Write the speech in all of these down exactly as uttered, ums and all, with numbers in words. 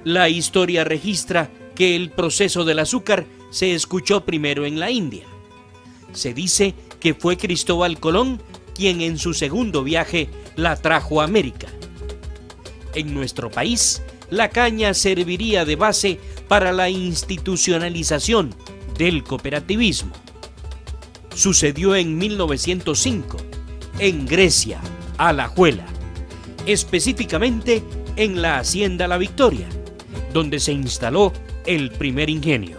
La historia registra que el proceso del azúcar se escuchó primero en la India. Se dice que fue Cristóbal Colón quien en su segundo viaje la trajo a América. En nuestro país, la caña serviría de base para la institucionalización del cooperativismo. Sucedió en mil novecientos cinco, en Grecia, Alajuela, específicamente en la Hacienda La Victoria, donde se instaló el primer ingenio.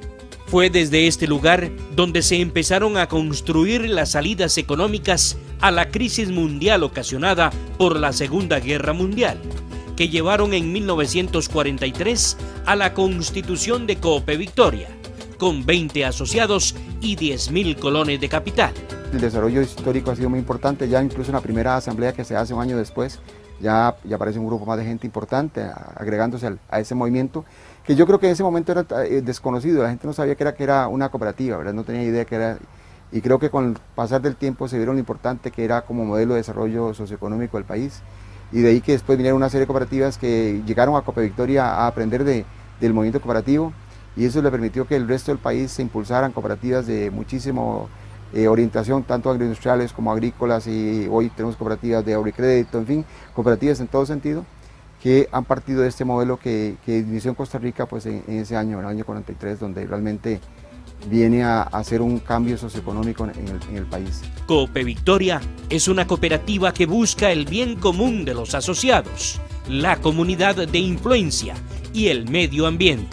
Fue desde este lugar donde se empezaron a construir las salidas económicas a la crisis mundial ocasionada por la Segunda Guerra Mundial, que llevaron en mil novecientos cuarenta y tres a la constitución de Cope Victoria, con veinte asociados y diez mil colones de capital. El desarrollo histórico ha sido muy importante, ya incluso en la primera asamblea que se hace un año después, ya, ya aparece un grupo más de gente importante agregándose al, a ese movimiento, que yo creo que en ese momento era eh, desconocido, la gente no sabía que era, que era una cooperativa, ¿verdad? No tenía idea que era, y creo que con el pasar del tiempo se vieron lo importante que era como modelo de desarrollo socioeconómico del país, y de ahí que después vinieron una serie de cooperativas que llegaron a Cope Victoria a aprender de, del movimiento cooperativo, y eso le permitió que el resto del país se impulsaran cooperativas de muchísimo eh, orientación, tanto agroindustriales como agrícolas, y hoy tenemos cooperativas de ahorro y crédito, en fin, cooperativas en todo sentido, que han partido de este modelo que, que inició en Costa Rica pues, en, en ese año, en el año cuarenta y tres, donde realmente viene a, a hacer un cambio socioeconómico en el, en el país. Cope Victoria es una cooperativa que busca el bien común de los asociados, la comunidad de influencia y el medio ambiente.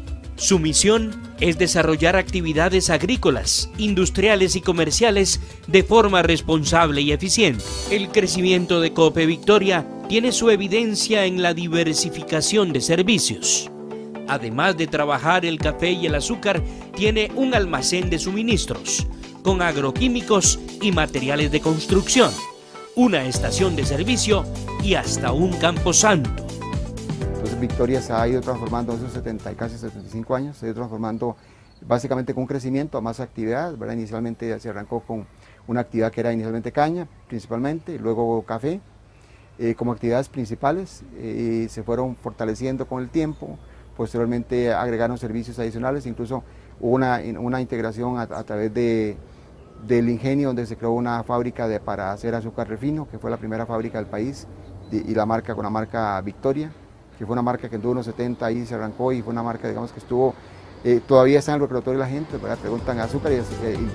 Su misión es desarrollar actividades agrícolas, industriales y comerciales de forma responsable y eficiente. El crecimiento de Cope Victoria tiene su evidencia en la diversificación de servicios. Además de trabajar el café y el azúcar, tiene un almacén de suministros, con agroquímicos y materiales de construcción, una estación de servicio y hasta un camposanto. Entonces Victoria se ha ido transformando en esos setenta y casi setenta y cinco años, se ha ido transformando básicamente con un crecimiento a más actividades, ¿verdad? Inicialmente se arrancó con una actividad que era inicialmente caña, principalmente, luego café, eh, como actividades principales, eh, se fueron fortaleciendo con el tiempo, posteriormente agregaron servicios adicionales, incluso hubo una, una integración a, a través de, del ingenio donde se creó una fábrica de, para hacer azúcar refino, que fue la primera fábrica del país, y, y la marca con la marca Victoria, que fue una marca que en los setenta ahí se arrancó y fue una marca, digamos, que estuvo, eh, todavía está en el repertorio de la gente, ¿verdad? Preguntan azúcar y, eh,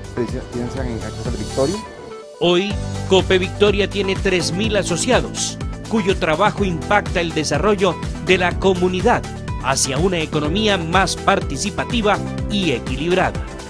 y piensan en azúcar Victoria. Hoy, Cope Victoria tiene tres mil asociados, cuyo trabajo impacta el desarrollo de la comunidad hacia una economía más participativa y equilibrada.